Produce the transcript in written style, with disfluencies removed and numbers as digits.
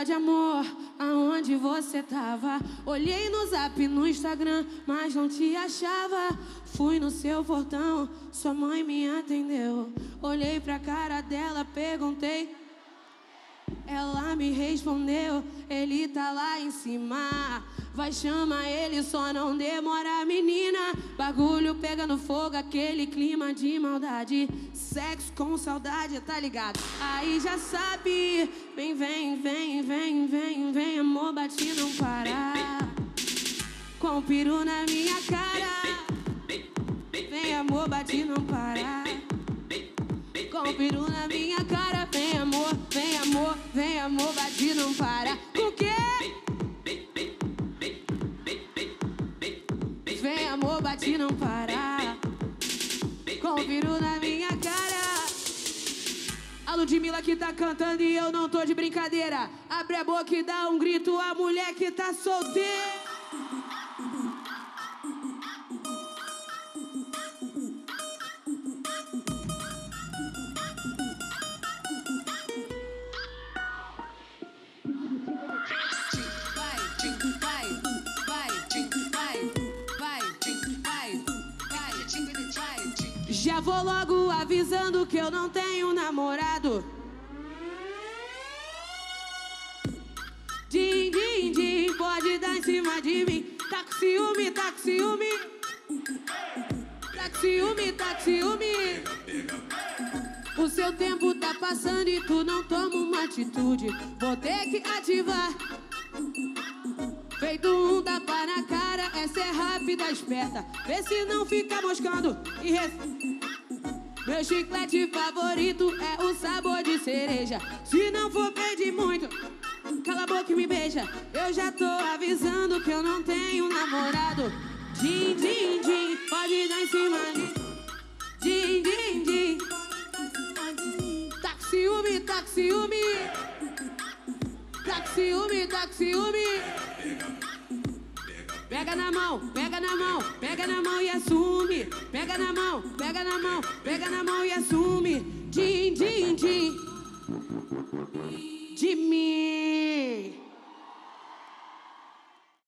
Fala de amor, aonde você tava? Olhei no Zap, no Instagram, mas não te achava. Fui no seu portão, sua mãe me atendeu. Olhei pra cara dela, perguntei. Ela me respondeu, ele tá lá em cima. Vai, chama ele, só não demora, menina. Bagulho pegando fogo, aquele clima de maldade. Sexo com saudade, tá ligado? Aí já sabe. Vem, vem, vem, vem, vem, vem, amor, bate não para. Com o peru na minha cara. Vem, amor, bate não para. Com o peru na minha cara. Vem, amor, vem, amor, vem, amor, bate não para. O quê? Vem, amor, bate não para. Com o peru na minha cara. A Ludmilla que tá cantando e eu não tô de brincadeira. Abre a boca e dá um grito, a mulher que tá solteira. Já vou logo avisando que eu não tenho namorado. Din, din, din, pode dar em cima de mim. Tá com ciúme, tá com ciúme. Tá com ciúme, tá com ciúme. O seu tempo tá passando e tu não toma uma atitude. Vou ter que ativar. Feito um tapa na cara, essa é rápida, esperta. Vê se não fica moscando e meu chiclete favorito é o sabor de cereja. Se não for pedir muito, cala a boca e me beija. Eu já tô avisando que eu não tenho namorado. Din, din, din, pode dar em cima de din, din, din. Tá com ciúme, tá com ciúme. Tá com ciúme, tá com ciúme. Pega na mão, pega na mão, pega na mão e assume. Pega na mão, pega na mão, pega na mão e assume. Din, din, din. De mim.